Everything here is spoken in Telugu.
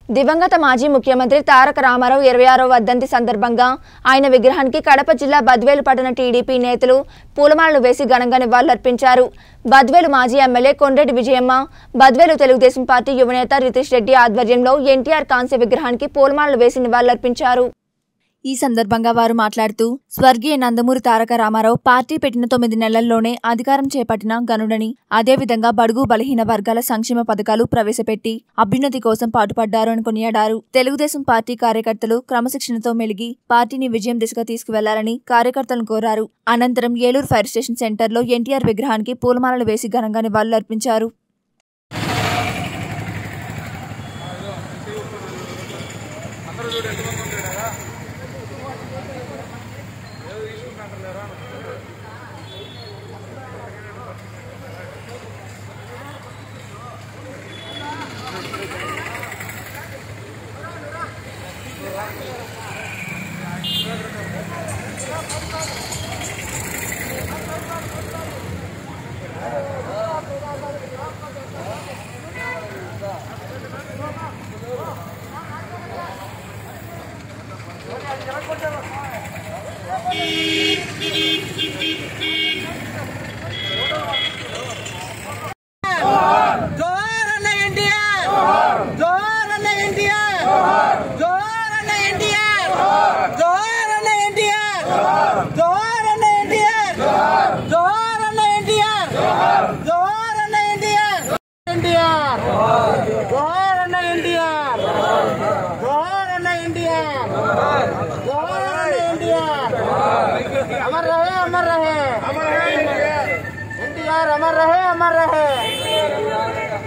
దివంగత మాజీ ముఖ్యమంత్రి తారక రామారావు 26వ వర్ధంతి సందర్భంగా ఆయన విగ్రహానికి కడప జిల్లా బద్వేలు పట్టణ టీడీపీ నేతలు పూలమాలలు వేసి ఘనంగా నివాళులర్పించారు. బద్వేలు మాజీ ఎమ్మెల్యే కొండ్రెడ్డి విజయమ్మ, బద్వేలు తెలుగుదేశం పార్టీ యువనేత రితీష్ రెడ్డి ఆధ్వర్యంలో ఎన్టీఆర్ కాంస్య విగ్రహానికి పూలమాలలు వేసి నివాళులర్పించారు. ఈ సందర్భంగా వారు మాట్లాడుతూ స్వర్గీయ నందమూరి తారక రామారావు పార్టీ పెట్టిన 9 నెలల్లోనే అధికారం చేపట్టిన గనుడని, అదేవిధంగా బడుగు బలహీన వర్గాల సంక్షేమ పథకాలు ప్రవేశపెట్టి అభ్యున్నతి కోసం పాటుపడ్డారు అని కొనియాడారు. తెలుగుదేశం పార్టీ కార్యకర్తలు క్రమశిక్షణతో మెలిగి పార్టీని విజయం దిశగా తీసుకువెళ్లాలని కార్యకర్తలను కోరారు. అనంతరం ఏలూరు ఫైర్ స్టేషన్ సెంటర్లో ఎన్టీఆర్ విగ్రహానికి పూలమాలలు వేసి ఘనంగా నివాళులర్పించారు. अमर रहे, अमर रहे एनटीआर, अमर रहे, अमर रहे।